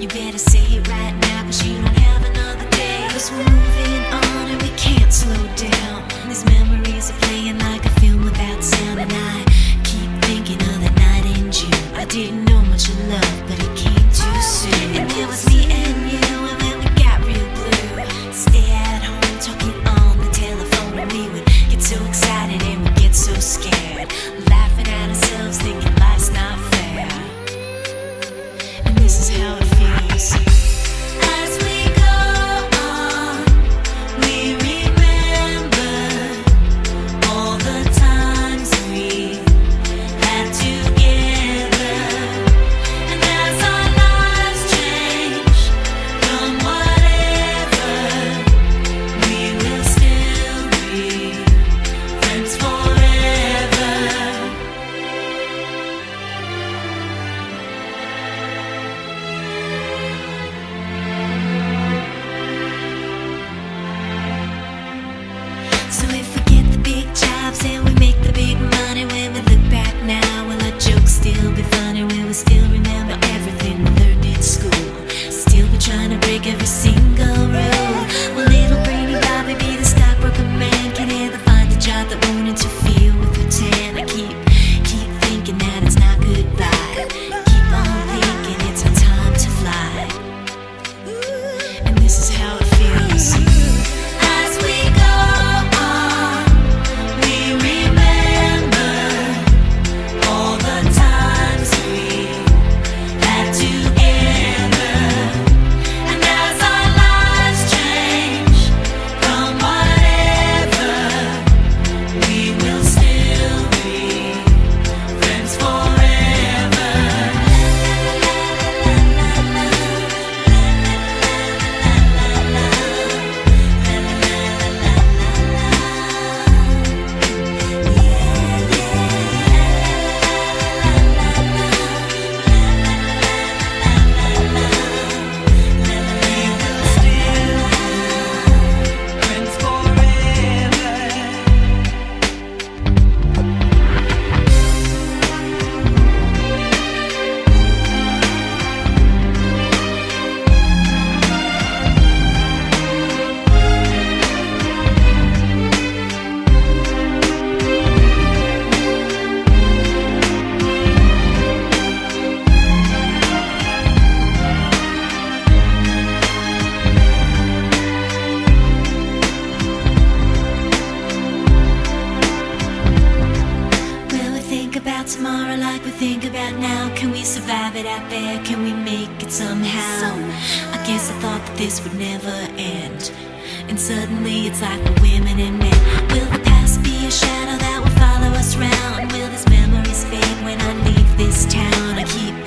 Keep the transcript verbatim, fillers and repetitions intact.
better say it right now, cause you don't have another day. Cause we're moving on and we can't slow down. These memories are playing like a film without sound. And I keep thinking of that night in June. I didn't know much of love, but it came too soon. And it was me and you, and when we got real blue, stay at home talking on the telephone. And we would get so excited and we'd get so scared, laughing at ourselves, thinking life's not fair. And this is how it feels. As we go on, we remember all the times we had together. And as our lives change from whatever, we will still be friends forever. So if we get the big jobs and we make the big money, when we look back now, will our jokes still be funny? Will we still remember everything we learned in school? Still be trying to break every single rule? Will little brainy Bobby be the stockbroker man? Can he ever find a job that won't interfere with pretend? I keep, keep thinking that it's not goodbye. Keep on thinking it's our time to fly. And this is how it feels. As we go on, we remember all the times we had together. And as our lives change from whatever, we will still be friends forever. Will we think about tomorrow like we think about now? Can we survive it out there? Can we make it somehow? I guess I thought that this would never end, and suddenly it's like we're women and men. Will the past be a shadow that will follow us round? Will these memories fade when I leave this town? I keep